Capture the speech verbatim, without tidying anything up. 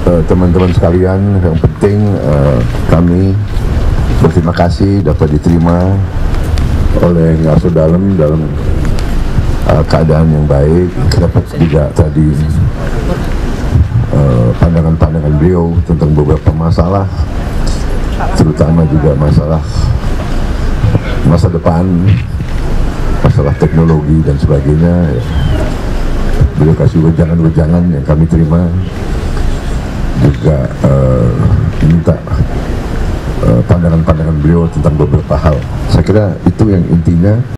teman-teman uh, sekalian, yang penting uh, kami berterima kasih dapat diterima oleh Ngaso Dalem dalam uh, keadaan yang baik. Dapat juga tadi pandangan-pandangan uh, beliau tentang beberapa masalah, terutama juga masalah masa depan, masalah teknologi dan sebagainya. Beliau kasih wejangan-wejangan yang kami terima, juga uh, minta pandangan-pandangan uh, beliau tentang beberapa hal. Saya kira itu yang intinya.